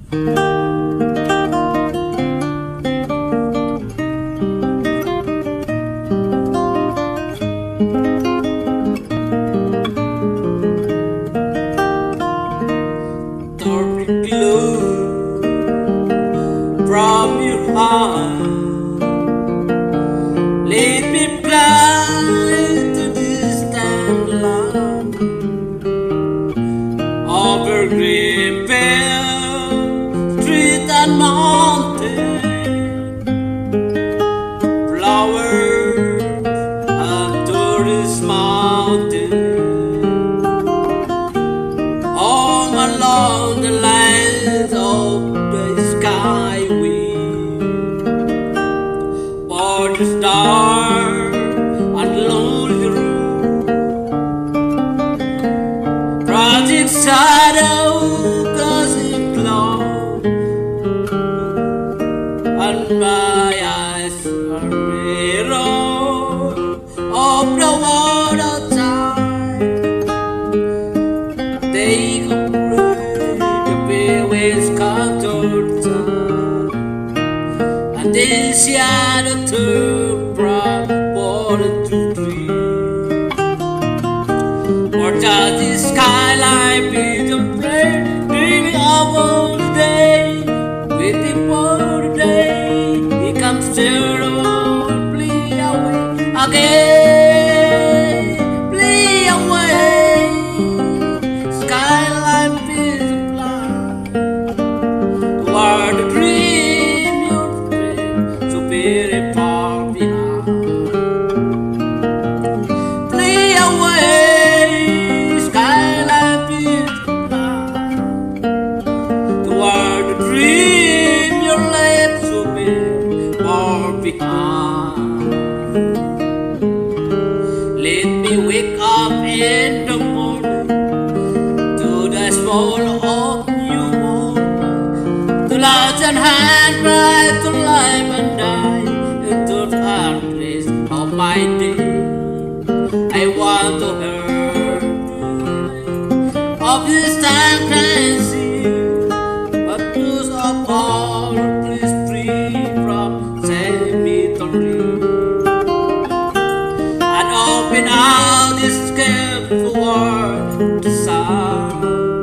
From your heart, lead me blind to distant land, over green field, street and mountain, flowers and tourist mountain, all along the lines of the sky. The star and lonely room, project shadow causing cloud, and my eyes are mirror of the world outside. They comprehend the pathways contour time, and they shadow turn from water to tree. Or does the skyline be the plane, dreaming of all the day, waiting for the day it comes terribly away again, flee away. Skyline is blind toward the dream you dream so very far behind. Flee away, skyline is blind toward the dream you left so very far behind. Let me wake up in the morning to the small of new morning, to launch and hand bright to life and die into the hard place of my day. I want to hear of this time can see, but those of all please free from cemetery and open out this careful world to sound.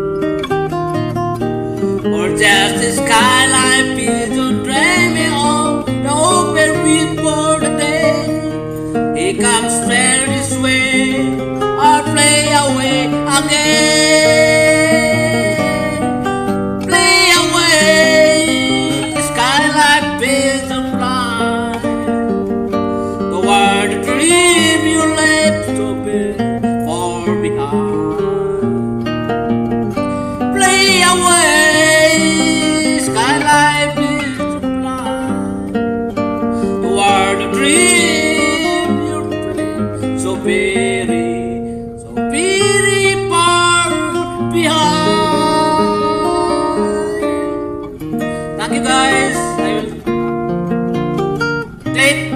Or just the skyline pegeon dreaming of the open wind for the day. He comes straight this way, or play away again. Play away, skyline pegeon blind toward the dream you left so very far behind. Play away, skyline is blind toward the dream you play so very far behind. Thank you guys. I will take